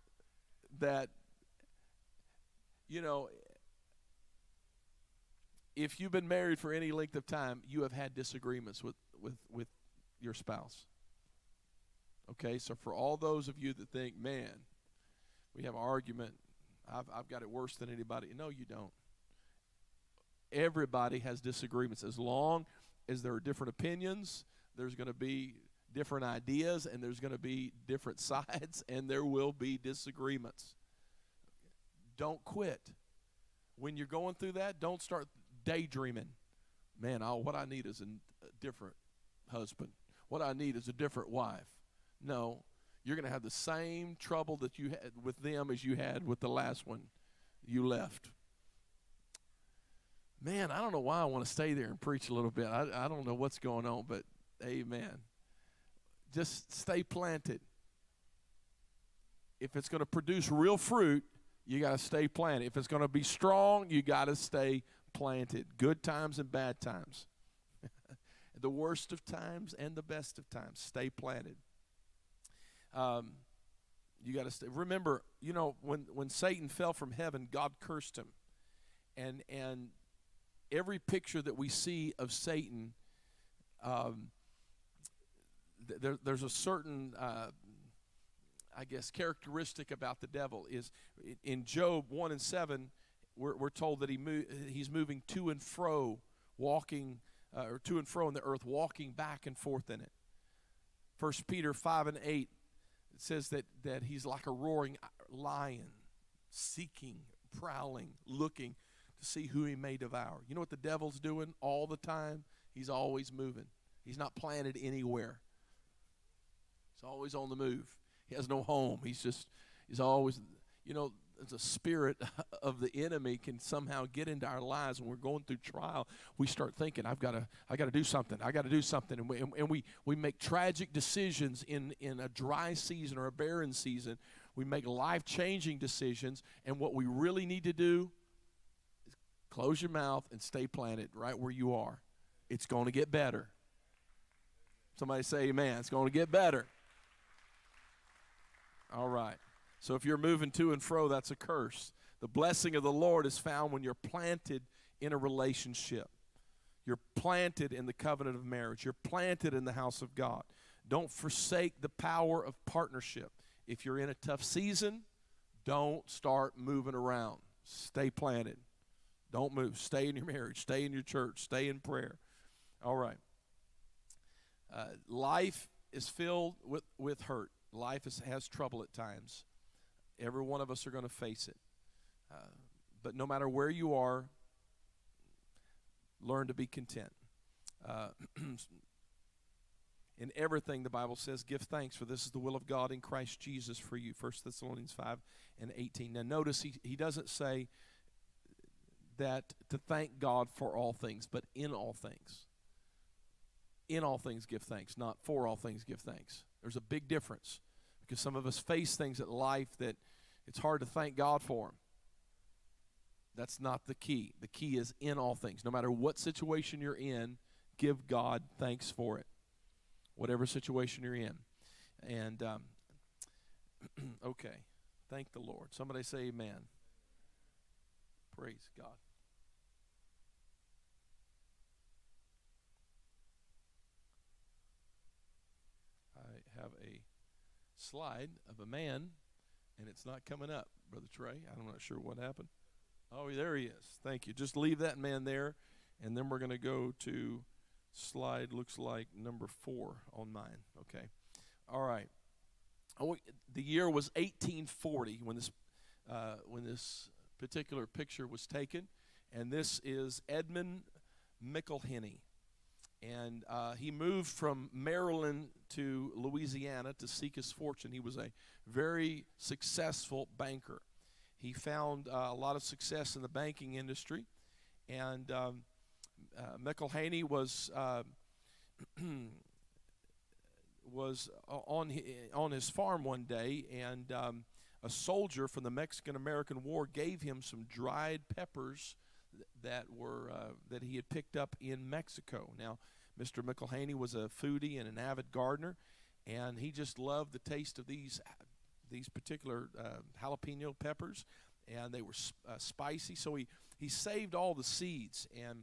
that, if you've been married for any length of time, you have had disagreements with your spouse. Okay, so for all those of you that think, man, we have an argument, I've got it worse than anybody. No, you don't. Everybody has disagreements. As long as there are different opinions, there's going to be different ideas, and there's going to be different sides, and there will be disagreements. Don't quit. When you're going through that, don't start daydreaming. Man, what I need is a different husband. What I need is a different wife. No, you're going to have the same trouble that you had with them as you had with the last one you left. Man, I don't know why I want to stay there and preach a little bit. I don't know what's going on, but amen. Just stay planted. If it's going to produce real fruit, you got to stay planted. If it's going to be strong, you got to stay planted. Good times and bad times. The worst of times and the best of times. Stay planted. You got to stay. Remember, when Satan fell from heaven, God cursed him. And every picture that we see of Satan, there's a certain, characteristic about the devil. Is in Job 1:7, we're told that he's moving to and fro, walking, or to and fro in the earth, walking back and forth in it. 1 Peter 5:8, it says that he's like a roaring lion, seeking, prowling, looking to see who he may devour. You know what the devil's doing all the time? He's always moving. He's not planted anywhere. He's always on the move. He has no home. He's always, there's a spirit of the enemy can somehow get into our lives when we're going through trial. We start thinking, I got to do something. I got to do something. And we make tragic decisions in a dry season or a barren season. We make life-changing decisions. And what we really need to do is close your mouth and stay planted right where you are. It's going to get better. Somebody say amen. It's going to get better. All right. So if you're moving to and fro, that's a curse. The blessing of the Lord is found when you're planted in a relationship. You're planted in the covenant of marriage. You're planted in the house of God. Don't forsake the power of partnership. If you're in a tough season, don't start moving around. Stay planted. Don't move. Stay in your marriage. Stay in your church. Stay in prayer. All right. Life is filled with hurt. Life has trouble at times. Every one of us are going to face it. But no matter where you are, learn to be content. In everything, the Bible says, give thanks, for this is the will of God in Christ Jesus for you. 1 Thessalonians 5:18. Now notice he doesn't say that to thank God for all things, but in all things. In all things give thanks, not for all things give thanks. There's a big difference, because some of us face things in life that it's hard to thank God for them. That's not the key. The key is in all things. No matter what situation you're in, give God thanks for it, whatever situation you're in. And, okay, thank the Lord. Somebody say amen. Praise God. I have a slide of a man, and it's not coming up, Brother Trey. I'm not sure what happened. Oh, there he is. Thank you. Just leave that man there, and then we're going to go to slide, looks like number 4 on mine. Okay. All right. The year was 1840 when this particular picture was taken, and this is Edmund McIlhenny. And he moved from Maryland to Louisiana to seek his fortune. He was a very successful banker. He found a lot of success in the banking industry. And McIlhenny was on his farm one day, and a soldier from the Mexican-American War gave him some dried peppers that he had picked up in Mexico. Now, Mr. McIlhenny was a foodie and an avid gardener, and he just loved the taste of these particular jalapeno peppers, and they were spicy. So he saved all the seeds, and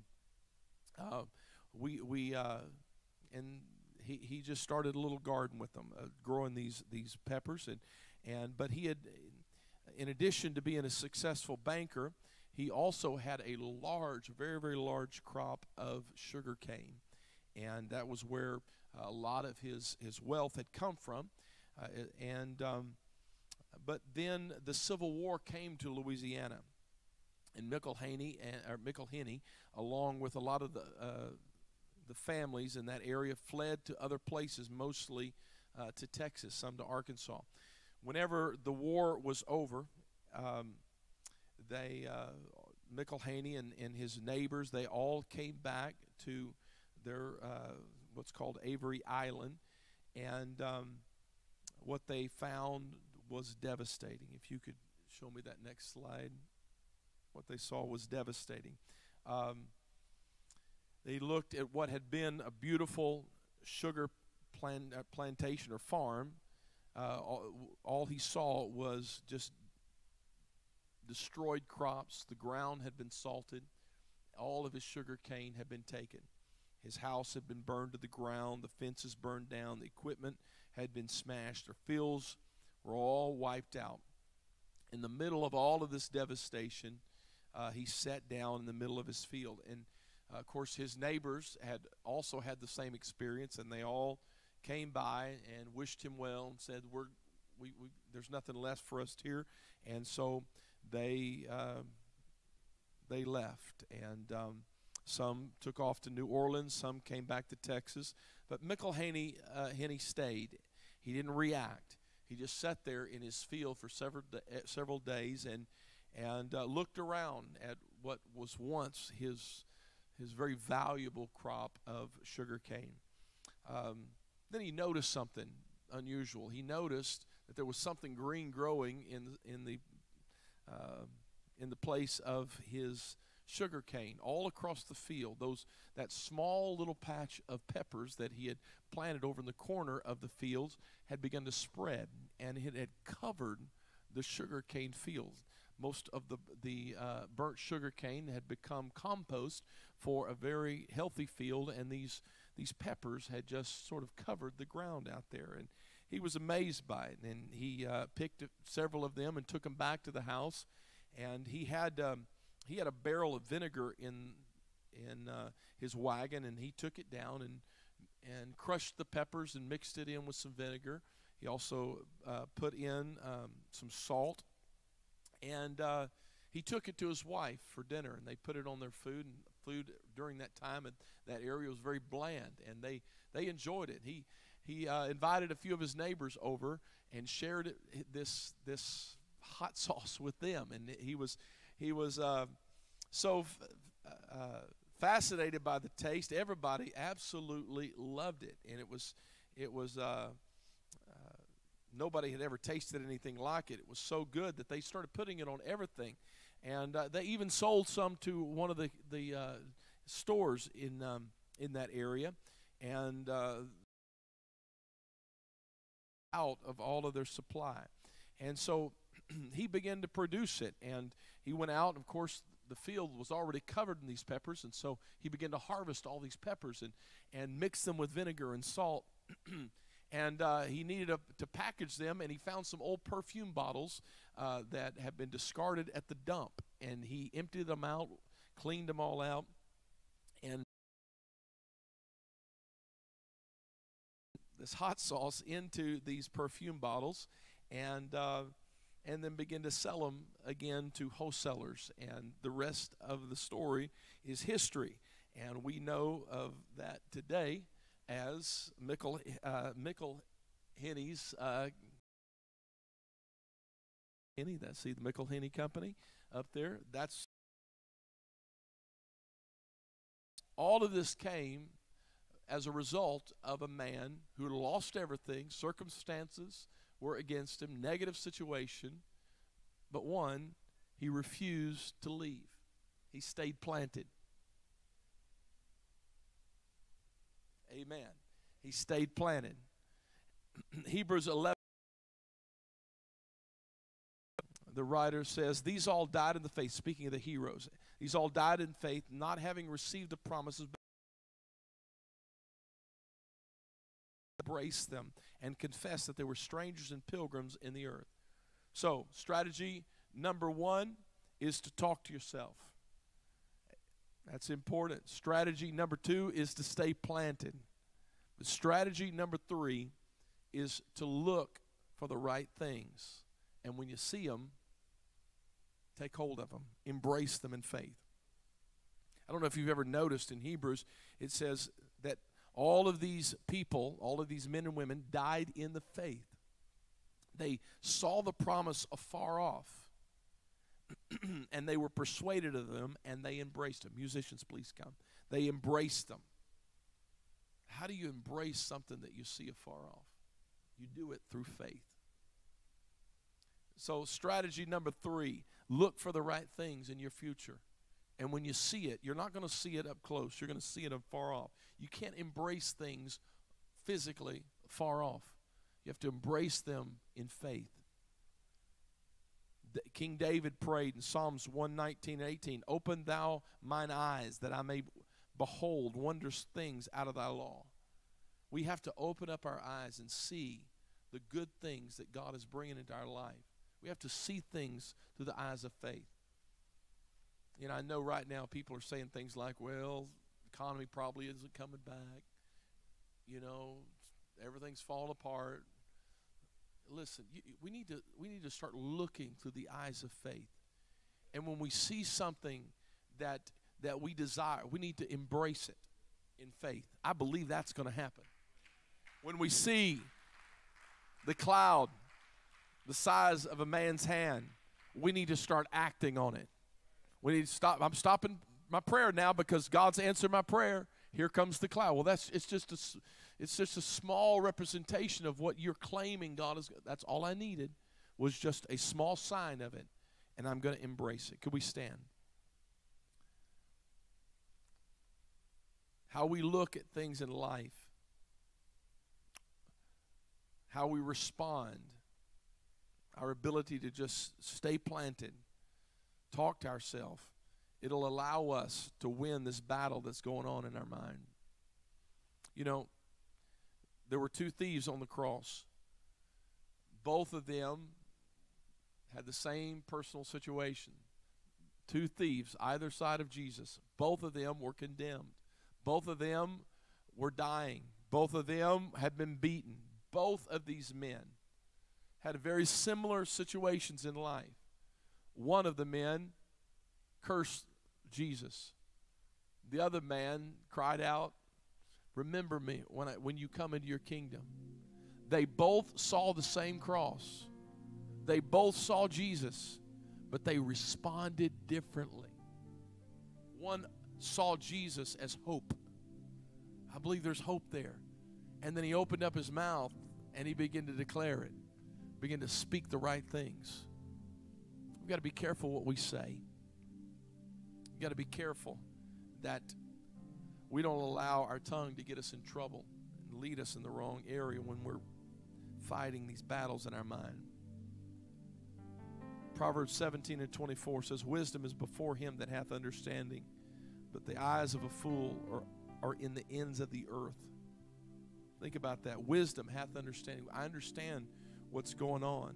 he just started a little garden with them, growing these peppers, but he had, in addition to being a successful banker, he also had a large, very, very large crop of sugar cane, and that was where a lot of his wealth had come from. But then the Civil War came to Louisiana, and McIlhenny, along with a lot of the families in that area, fled to other places, mostly to Texas, some to Arkansas. Whenever the war was over, McIlhenny and his neighbors, they all came back to their what's called Avery Island, and what they found was devastating. If you could show me that next slide. What they saw was devastating. They looked at what had been a beautiful sugar plantation or farm. All he saw was just destroyed crops. The ground had been salted. All of his sugar cane had been taken. His house had been burned to the ground. The fences burned down. The equipment had been smashed. Their fields were all wiped out. In the middle of all of this devastation, he sat down in the middle of his field. And, of course, his neighbors had also had the same experience, and they all came by and wished him well and said, there's nothing left for us here. And so they left. And some took off to New Orleans. Some came back to Texas. But McIlhenny stayed. He didn't react. He just sat there in his field for several days and looked around at what was once his very valuable crop of sugar cane. Then he noticed something unusual. He noticed that there was something green growing in the place of his sugar cane all across the field. That small little patch of peppers that he had planted over in the corner of the fields had begun to spread, and it had covered the sugar cane field. Most of the burnt sugar cane had become compost for a very healthy field, and these peppers had just sort of covered the ground out there. And he was amazed by it, and he picked several of them and took them back to the house. And he had a barrel of vinegar in his wagon, and he took it down and crushed the peppers and mixed it in with some vinegar. He also put in some salt, and he took it to his wife for dinner, and they put it on their food. And food during that time in that area was very bland, and they enjoyed it. He invited a few of his neighbors over and shared this hot sauce with them, and he was so fascinated by the taste. Everybody absolutely loved it, and it was nobody had ever tasted anything like it. It was so good that they started putting it on everything, and they even sold some to one of the stores in that area, and out of all of their supply. And so he began to produce it, and he went out. Of course, the field was already covered in these peppers, and so he began to harvest all these peppers and mix them with vinegar and salt. And he needed to package them, and he found some old perfume bottles that had been discarded at the dump, and he emptied them out, cleaned them all out, and this hot sauce into these perfume bottles, and then begin to sell them again to wholesalers. And the rest of the story is history, and we know of that today as McIlhenny's that's the McIlhenny Company up there. That's all of this came as a result of a man who lost everything. Circumstances were against him, negative situation, but one, he refused to leave. He stayed planted. Amen. He stayed planted. Hebrews 11. the writer says, these all died in the faith, speaking of the heroes. These all died in faith, not having received the promises, but embraced them and confessed that they were strangers and pilgrims in the earth. So, strategy number 1 is to talk to yourself. That's important. Strategy number 2 is to stay planted. But strategy number 3 is to look for the right things. And when you see them, take hold of them. Embrace them in faith. I don't know if you've ever noticed in Hebrews, it says that all of these people, all of these men and women died in the faith. They saw the promise afar off, and they were persuaded of them, and they embraced them. Musicians, please come. They embraced them. How do you embrace something that you see afar off? You do it through faith. So strategy number 3, look for the right things in your future. And when you see it, you're not going to see it up close. You're going to see it afar off. You can't embrace things physically far off. You have to embrace them in faith. King David prayed in Psalms 119 and 18, open thou mine eyes that I may behold wondrous things out of thy law. We have to open up our eyes and see the good things that God is bringing into our life. We have to see things through the eyes of faith. You know, I know right now people are saying things like, well, the economy probably isn't coming back. You know, everything's falling apart. Listen, we need to start looking through the eyes of faith. And when we see something that we desire, we need to embrace it in faith. I believe that's going to happen. When we see the cloud the size of a man's hand, we need to start acting on it. We need to stop. I'm stopping my prayer now because God's answered my prayer. Here comes the cloud. Well, it's just a small representation of what you're claiming God is. That's all I needed was just a small sign of it, and I'm going to embrace it. Could we stand? How we look at things in life, how we respond, our ability to just stay planted, talk to ourselves, it'll allow us to win this battle that's going on in our mind. You know, there were 2 thieves on the cross. Both of them had the same personal situation. 2 thieves, either side of Jesus. Both of them were condemned. Both of them were dying. Both of them had been beaten. Both of these men had very similar situations in life. One of the men cursed Jesus. The other man cried out, remember me when you come into your kingdom. They both saw the same cross. They both saw Jesus, but they responded differently. One saw Jesus as hope. I believe there's hope there. And then he opened up his mouth and he began to declare it, began to speak the right things. We've got to be careful what we say. We've got to be careful that we don't allow our tongue to get us in trouble and lead us in the wrong area when we're fighting these battles in our mind. Proverbs 17:24 says, wisdom is before him that hath understanding, but the eyes of a fool are in the ends of the earth. Think about that. Wisdom hath understanding. I understand what's going on.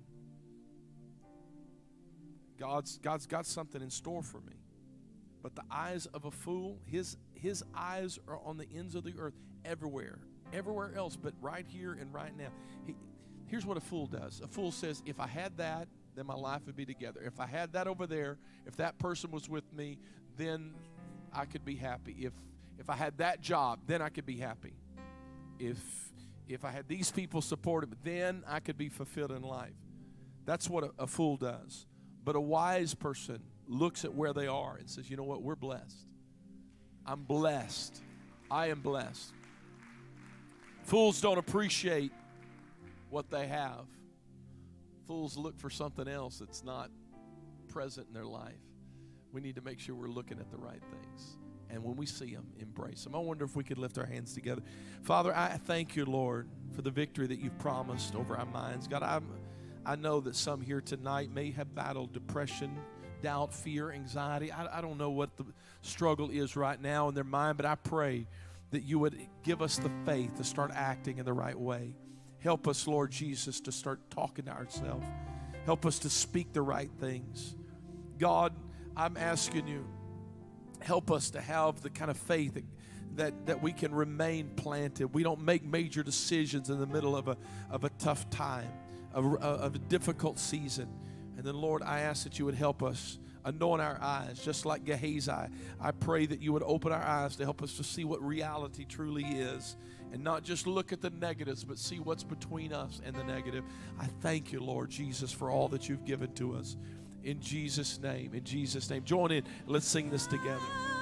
God's got something in store for me. But the eyes of a fool, his eyes are on the ends of the earth, everywhere else, but right here and right now. Here's what a fool does. A fool says, if I had that, then my life would be together. If I had that over there, if that person was with me, then I could be happy. If I had that job, then I could be happy. If I had these people supporting me, then I could be fulfilled in life. That's what a fool does. But a wise person looks at where they are and says, you know what, we're blessed. I'm blessed. I am blessed. Fools don't appreciate what they have. Fools look for something else that's not present in their life. We need to make sure we're looking at the right things. And when we see them, embrace them. I wonder if we could lift our hands together. Father, I thank you, Lord, for the victory that you've promised over our minds. God, I know that some here tonight may have battled depression, doubt, fear, anxiety. I don't know what the struggle is right now in their mind, but I pray that you would give us the faith to start acting in the right way. Help us, Lord Jesus, to start talking to ourselves. Help us to speak the right things. God, I'm asking you, help us to have the kind of faith that we can remain planted. We don't make major decisions in the middle of a tough time, of a difficult season. And then, Lord, I ask that you would help us, anoint our eyes, just like Gehazi. I pray that you would open our eyes to help us to see what reality truly is, and not just look at the negatives, but see what's between us and the negative. I thank you, Lord Jesus, for all that you've given to us. In Jesus' name, in Jesus' name. Join in. Let's sing this together.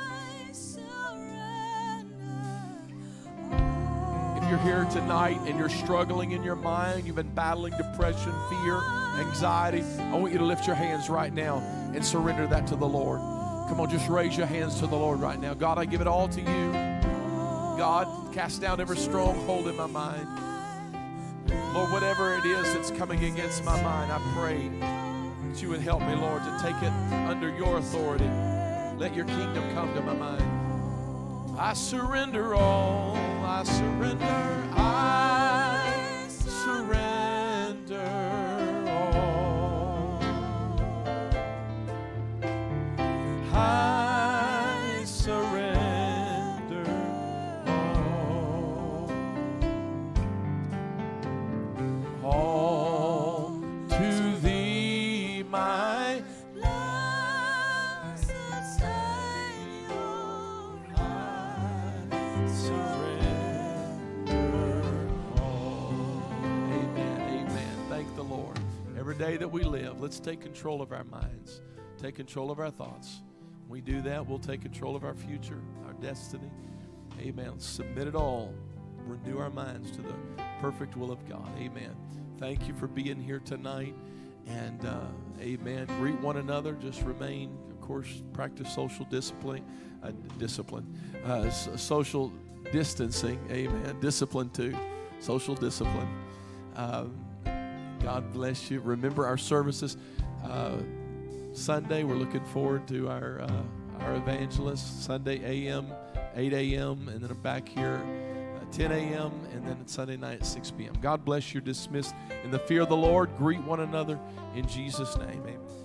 If you're here tonight and you're struggling in your mind, you've been battling depression, fear, anxiety, I want you to lift your hands right now and surrender that to the Lord. Come on, just raise your hands to the Lord right now. God, I give it all to you. God, cast down every stronghold in my mind. Lord, whatever it is that's coming against my mind, I pray that you would help me, Lord, to take it under your authority. Let your kingdom come to my mind. I surrender all. I surrender. I surrender all. I surrender all to thee, my Love's the Savior. I surrender all. Amen, amen. Thank the Lord. Every day that we live, let's take control of our minds, take control of our thoughts. When we do that, we'll take control of our future, our destiny. Amen. Submit it all. Renew our minds to the perfect will of God. Amen. Thank you for being here tonight. And amen. Greet one another. Just remain, of course, practice social discipline. Social distancing. Amen. Discipline too. Social discipline. God bless you. Remember our services. Sunday, we're looking forward to our evangelist. Sunday a.m., 8 a.m., and then back here 10 a.m., and then Sunday night at 6 p.m. God bless you. Dismissed in the fear of the Lord. Greet one another in Jesus' name. Amen.